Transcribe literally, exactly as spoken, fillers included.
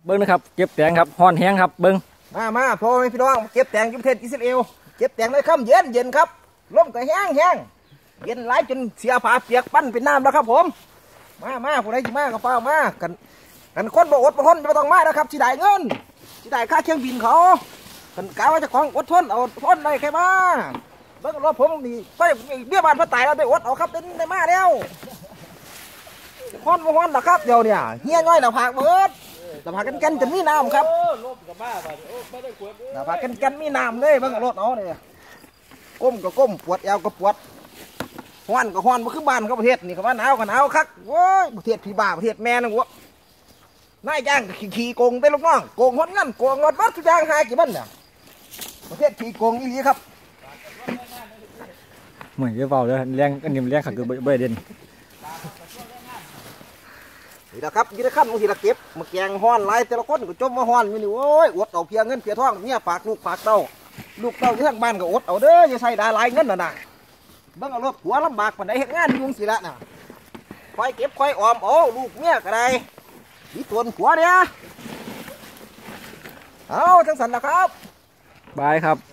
บิ้งนะครับเก็บแตงครับห่อนแห้งครับเบิ้งมามาพ่อแม่พี่น้องเก็บแตงยุทธเทศอิสราเอลเก็บแตงในค่ำเย็นเย็นครับลมก็แห้งแห้งเย็นไหลจนเสียผาเปียกปั้นเป็นน้ำแล้วครับผมมามาผู้ใดที่มาก็เฝ้ามากันกันคนบ่อดบ่ทนไม่ต้องมานะครับที่ได้เงินที่ได้ค่าเครื่องบินเขากันกล่าวว่าจะของอดทนเอาทนได้แค่มาเบิ้งรถผมนี่ไปเบี้ยบานพระตายเราได้อดเอาครับได้ได้มาแล้วฮ้อนบ่ฮ้อนนะครับเดี๋ยวเนี่ยเฮี้ยง่อยหน้าผากเบิดหน้าผากกันกันจะมีน้ำครับหน้าผากกันกันมีน้ำเลยเบิ้งรถเอาเนี่ยก้มก็ก้มปวดเอวก็ปวดฮ้อนก็ฮ้อนมาคือบ้านเขาประเทศนี่เขาว่าหนาวก็หนาวคักโว้ยประเทศพี่บ้าประเทศแม่นึงวะนายจ้างขี่โกงได้ลูกน้องโกงหดเงินโกงหดวัดทุกอย่างหายกี่บ้านเนี่ยประเทศขี่โกงอีหลีครับเหมือนจะเบาเลยแรงกันนิ่มแรงขัดคือใบเด่นนี่แหละครับยี่ได้ขั้นบางทีละเก็บมาแกงฮ้อนไรแต่ละคนก็จมมาฮ้อนอยู่นี่โอ้ยอดเอาเพียงเงินเพียทองเนี่ยฝากลูกฝากเต้าลูกเต้าที่ทางบ้านก็อดเอาเด้ออย่าใส่ดาลายเงินน่ะนะเบิ่งเอารถหัวลำบากปานใดเฮ็ดงานยุ่งสิละน่ะคอยเก็บคอยออมโอ้ลูกเมียก็ได้มีตัวหัวเนี่ยเอาจังสันนะครับบายครับ